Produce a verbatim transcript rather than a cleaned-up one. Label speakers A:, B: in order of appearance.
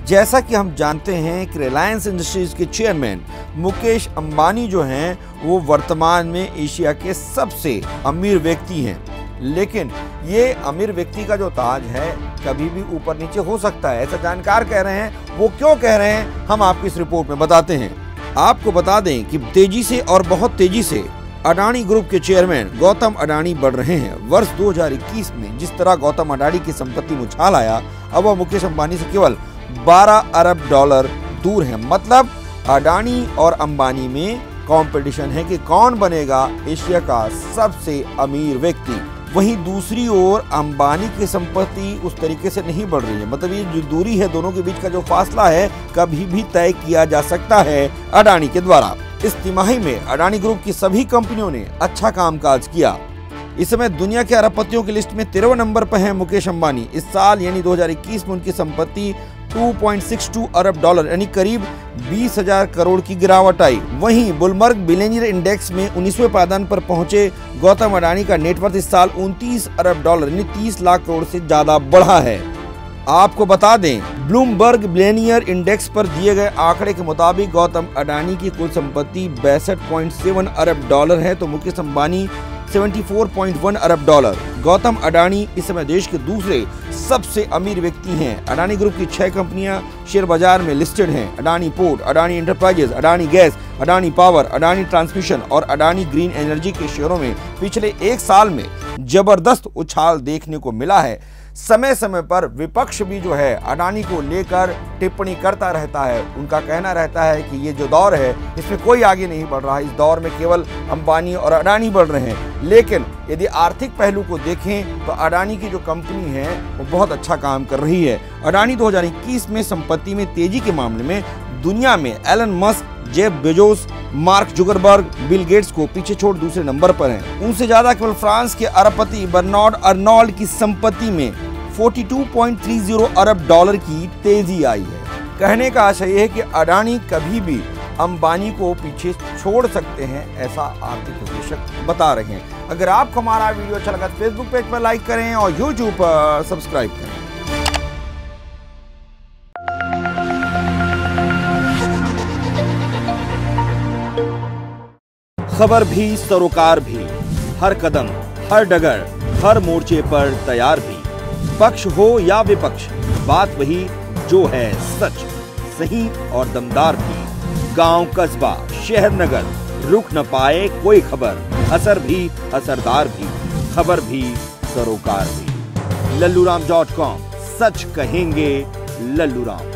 A: जैसा कि हम जानते हैं कि रिलायंस इंडस्ट्रीज के चेयरमैन मुकेश अंबानी जो हैं वो वर्तमान में एशिया के सबसे अमीर व्यक्ति हैं, लेकिन ये अमीर व्यक्ति का जो ताज है कभी भी ऊपर नीचे हो सकता है, ऐसा जानकार कह रहे हैं। वो क्यों कह रहे हैं हम आपकी इस रिपोर्ट में बताते हैं। आपको बता दें कि तेजी से और बहुत तेजी से अडानी ग्रुप के चेयरमैन गौतम अडानी बढ़ रहे हैं। वर्ष दो हज़ार इक्कीस में जिस तरह गौतम अडानी की संपत्ति में उछाल आया, अब वह मुकेश अंबानी से केवल बारह अरब डॉलर दूर है। मतलब अडानी और अंबानी में कंपटीशन है कि कौन बनेगा एशिया का सबसे अमीर व्यक्ति। वहीं दूसरी ओर अंबानी की संपत्ति उस तरीके से नहीं बढ़ रही है। मतलब ये जो दूरी है, दोनों के बीच का जो फासला है, कभी भी तय किया जा सकता है अडानी के द्वारा। इस तिमाही में अडानी ग्रुप की सभी कंपनियों ने अच्छा कामकाज किया। इस समय दुनिया के अरबपतियों की लिस्ट में तेरहवें नंबर पर हैं मुकेश अंबानी। इस साल यानी दो हज़ार इक्कीस में उनकी संपत्ति दो पॉइंट छह दो अरब डॉलर यानी करीब बीस हजार करोड़ की गिरावट आई। वहीं बुलमर्ग बिलियनियर इंडेक्स में उन्नीसवें पायदान पर पहुंचे गौतम अडानी का नेटवर्थ इस साल उनतीस अरब डॉलर यानी तीस लाख करोड़ से ज्यादा बढ़ा है। आपको बता दें, ब्लूमबर्ग बिलियनियर इंडेक्स पर दिए गए आंकड़े के मुताबिक गौतम अडानी की कुल संपत्ति बासठ पॉइंट सात अरब डॉलर है तो मुकेश अंबानी चौहत्तर पॉइंट एक अरब डॉलर। गौतम अडानी इस समय देश के दूसरे सबसे अमीर व्यक्ति हैं। अडानी ग्रुप की छह कंपनियां शेयर बाजार में लिस्टेड हैं। Adani port, Adani enterprises, Adani gas, Adani power, Adani transmission और अडानी ग्रीन एनर्जी के शेयरों में पिछले एक साल में जबरदस्त उछाल देखने को मिला है। समय समय पर विपक्ष भी जो है अडानी को लेकर टिप्पणी करता रहता है। उनका कहना रहता है कि ये जो दौर है इसमें कोई आगे नहीं बढ़ रहा है, इस दौर में केवल अंबानी और अडानी बढ़ रहे हैं। लेकिन यदि आर्थिक पहलू को देखें तो अडानी की जो कंपनी है वो बहुत अच्छा काम कर रही है। अडानी दो हज़ार इक्कीस में संपत्ति में तेजी के मामले में दुनिया में Elon Musk, Jeff Bezos, Mark Zuckerberg, Bill Gates को पीछे छोड़ दूसरे नंबर पर हैं। उनसे ज्यादा केवल फ्रांस के अरबपति बर्नार्ड अर्नोल्ड की संपत्ति में बयालीस पॉइंट तीस अरब डॉलर की तेजी आई है। कहने का आशय है कि अडानी कभी भी अंबानी को पीछे छोड़ सकते हैं, ऐसा आर्थिक विश्लेषक बता रहे हैं। अगर आपको हमारा वीडियो अच्छा लगा तो फेसबुक पेज पर लाइक करें और यूट्यूब पर सब्सक्राइब करें। खबर भी सरोकार भी, हर कदम हर डगर हर मोर्चे पर तैयार भी। पक्ष हो या विपक्ष, बात वही जो है सच, सही और दमदार भी। गांव कस्बा शहर नगर, रुक न पाए कोई खबर, असर भी असरदार भी, खबर भी सरोकार भी। लल्लूराम डॉट कॉम, सच कहेंगे लल्लूराम।